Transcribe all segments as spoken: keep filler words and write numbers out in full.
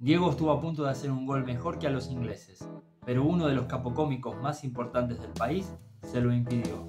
Diego estuvo a punto de hacer un gol mejor que a los ingleses, pero uno de los capocómicos más importantes del país se lo impidió.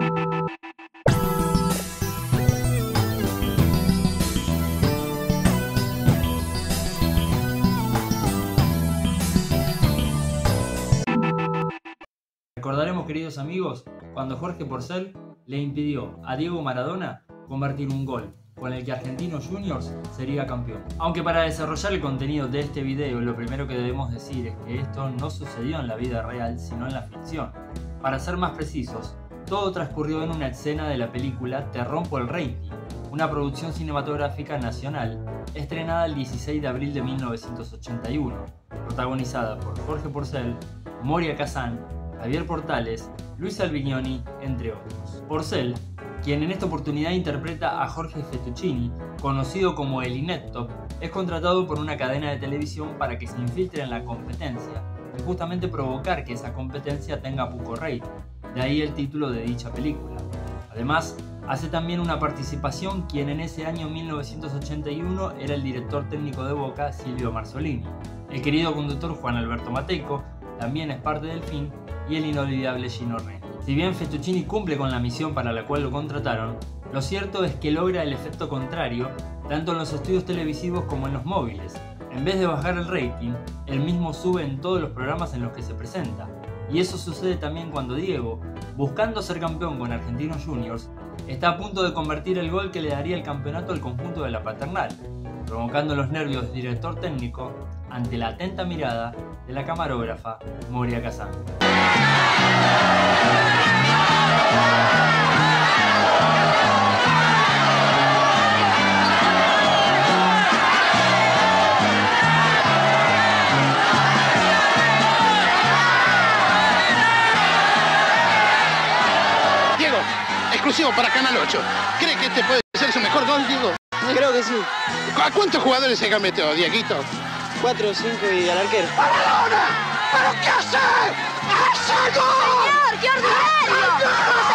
Recordaremos, queridos amigos, cuando Jorge Porcel le impidió a Diego Maradona convertir un gol con el que Argentinos Juniors sería campeón. Aunque para desarrollar el contenido de este video lo primero que debemos decir es que esto no sucedió en la vida real sino en la ficción. Para ser más precisos, todo transcurrió en una escena de la película Te rompo el rating, una producción cinematográfica nacional estrenada el dieciséis de abril de mil novecientos ochenta y uno, protagonizada por Jorge Porcel, Moria Kazan, Javier Portales, Luis Albignoni, entre otros. Porcel, quien en esta oportunidad interpreta a Jorge Fettuccini, conocido como el Inepto, es contratado por una cadena de televisión para que se infiltre en la competencia y justamente provocar que esa competencia tenga poco rating, de ahí el título de dicha película. Además, hace también una participación quien en ese año mil novecientos ochenta y uno era el director técnico de Boca, Silvio Marzolini. El querido conductor Juan Alberto Matejko también es parte del film y el inolvidable Gino Reni. Si bien Fettuccini cumple con la misión para la cual lo contrataron, lo cierto es que logra el efecto contrario tanto en los estudios televisivos como en los móviles. En vez de bajar el rating, el mismo sube en todos los programas en los que se presenta. Y eso sucede también cuando Diego, buscando ser campeón con Argentinos Juniors, está a punto de convertir el gol que le daría el campeonato al conjunto de la Paternal, provocando los nervios del director técnico ante la atenta mirada de la camarógrafa Moria Kazan. Diego, exclusivo para Canal ocho. ¿Cree que este puede ser su mejor gol, Diego? Creo que sí. ¿A cuántos jugadores se gambeteó, Dieguito? Cuatro o cinco y al arquero. ¡Maradona! ¿Pero qué hace? ¡Hace gol! ¡Señor, qué ordinario!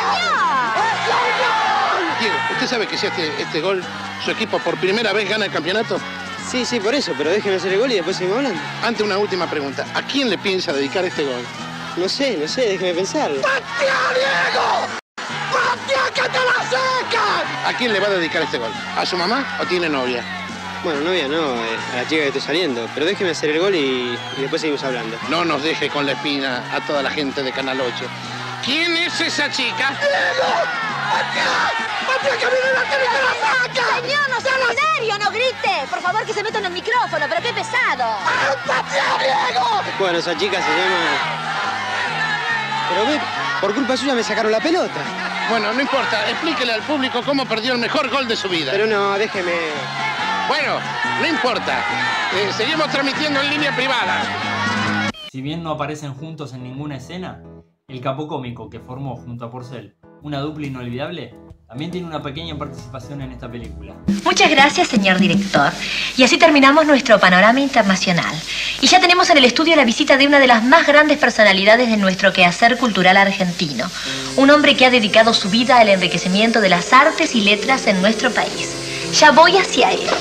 ¡Señor! Diego, ¿usted sabe que si este, este gol, su equipo por primera vez gana el campeonato? Sí, sí, por eso, pero déjeme hacer el gol y después seguimos hablando. Ante una última pregunta, ¿a quién le piensa dedicar este gol? No sé, no sé, déjeme pensarlo. ¡Patea, Diego! ¡Patea, que te la seca! ¿A quién le va a dedicar este gol? ¿A su mamá o tiene novia? Bueno, novia no, eh, a la chica que estoy saliendo, pero déjeme hacer el gol y, y después seguimos hablando. No nos deje con la espina a toda la gente de Canal ocho. ¿Quién es esa chica? ¡Diego! ¡Patea! ¡Patea, que viene la tele que la saca! Señor, no sea ordinario, no grite. Por favor, que se meta en el micrófono, pero qué pesado. ¡Ah, patea, Diego! Bueno, esa chica se llama... Pero ve, por culpa suya me sacaron la pelota. Bueno, no importa, explíquele al público cómo perdió el mejor gol de su vida. Pero no, déjeme... Bueno, no importa. Eh, seguimos transmitiendo en línea privada. Si bien no aparecen juntos en ninguna escena, el capocómico que formó junto a Porcel una dupla inolvidable también tiene una pequeña participación en esta película. Muchas gracias, señor director. Y así terminamos nuestro panorama internacional. Y ya tenemos en el estudio la visita de una de las más grandes personalidades de nuestro quehacer cultural argentino. Un hombre que ha dedicado su vida al enriquecimiento de las artes y letras en nuestro país. Ya voy hacia él.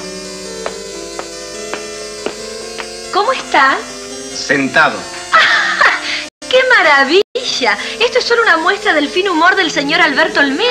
¿Cómo está? Sentado. ¡Qué maravilla! Esto es solo una muestra del fin humor del señor Alberto Olmedo.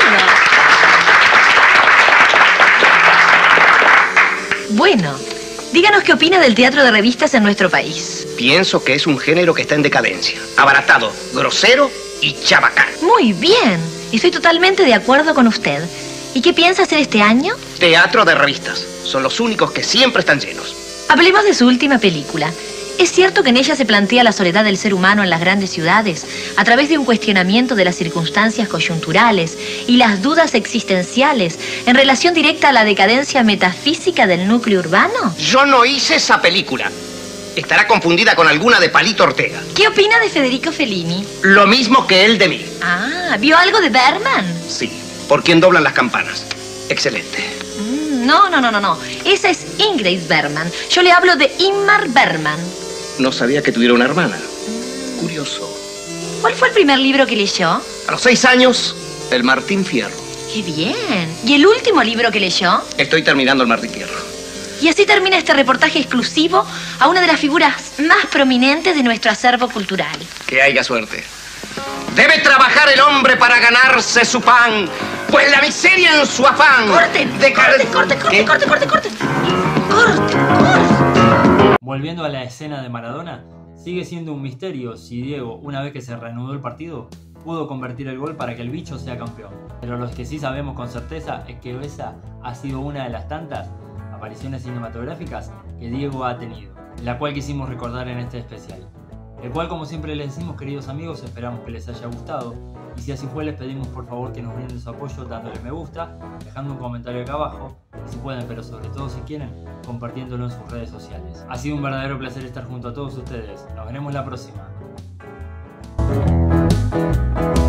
Bueno, díganos qué opina del teatro de revistas en nuestro país. Pienso que es un género que está en decadencia. Abaratado, grosero y chabacán. Muy bien. Estoy totalmente de acuerdo con usted. ¿Y qué piensa hacer este año? Teatro de revistas. Son los únicos que siempre están llenos. Hablemos de su última película. ¿Es cierto que en ella se plantea la soledad del ser humano en las grandes ciudades a través de un cuestionamiento de las circunstancias coyunturales y las dudas existenciales en relación directa a la decadencia metafísica del núcleo urbano? Yo no hice esa película. Estará confundida con alguna de Palito Ortega. ¿Qué opina de Federico Fellini? Lo mismo que él de mí. Ah, ¿vio algo de Bergman? Sí, por quien doblan las campanas. Excelente. Mm, no, no, no, no, no. Esa es Ingrid Bergman. Yo le hablo de Ingmar Bergman. No sabía que tuviera una hermana. Curioso. ¿Cuál fue el primer libro que leyó? A los seis años, el Martín Fierro. ¡Qué bien! ¿Y el último libro que leyó? Estoy terminando el Martín Fierro. Y así termina este reportaje exclusivo a una de las figuras más prominentes de nuestro acervo cultural. Que haya suerte. Debe trabajar el hombre para ganarse su pan, pues la miseria en su afán... ¡Corten! De ¡Corte, corte, corte, corte, corte, corte! ¡Corte, corte! Volviendo a la escena de Maradona, sigue siendo un misterio si Diego, una vez que se reanudó el partido, pudo convertir el gol para que el bicho sea campeón. Pero lo que sí sabemos con certeza es que esa ha sido una de las tantas apariciones cinematográficas que Diego ha tenido, la cual quisimos recordar en este especial. El cual, como siempre les decimos, queridos amigos, esperamos que les haya gustado, y si así fue les pedimos por favor que nos brinden su apoyo dándole me gusta, dejando un comentario acá abajo, y si pueden, pero sobre todo si quieren, compartiéndolo en sus redes sociales. Ha sido un verdadero placer estar junto a todos ustedes. Nos veremos la próxima.